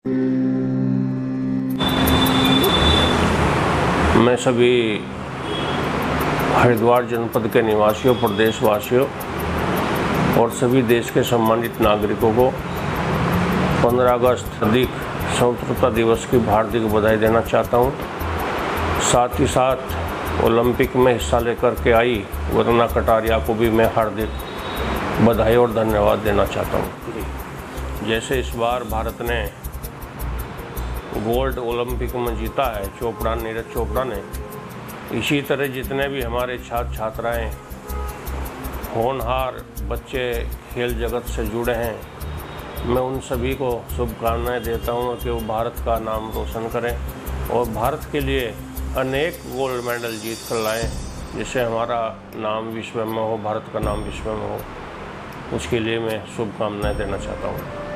मैं सभी हरिद्वार जनपद के निवासियों, प्रदेशवासियों और सभी देश के सम्मानित नागरिकों को 15 अगस्त अधिक स्वतंत्रता दिवस की हार्दिक बधाई देना चाहता हूं। साथ ही साथ ओलंपिक में हिस्सा लेकर के आई वंदना कटारिया को भी मैं हार्दिक बधाई और धन्यवाद देना चाहता हूं। जैसे इस बार भारत ने गोल्ड ओलंपिक में जीता है नीरज चोपड़ा ने, इसी तरह जितने भी हमारे छात्र छात्राएं होनहार बच्चे खेल जगत से जुड़े हैं, मैं उन सभी को शुभकामनाएं देता हूं कि वो भारत का नाम रोशन करें और भारत के लिए अनेक गोल्ड मेडल जीत कर लाएँ, जिससे हमारा नाम विश्व में हो, भारत का नाम विश्व में हो। उसके लिए मैं शुभकामनाएं देना चाहता हूं।